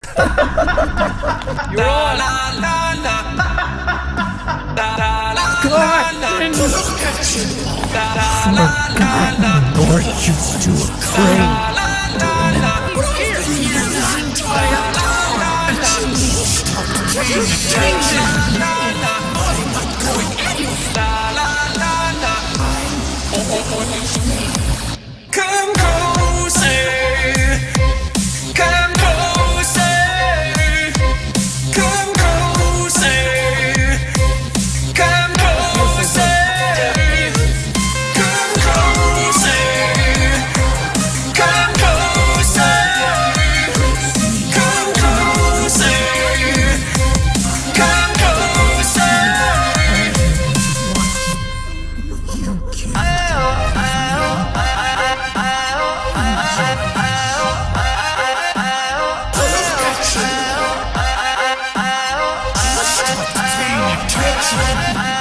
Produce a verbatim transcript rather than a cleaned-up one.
You're on. Or used to a crane. Come closer, come closer, come closer, come closer, come closer, come closer, come closer, come closer. Touch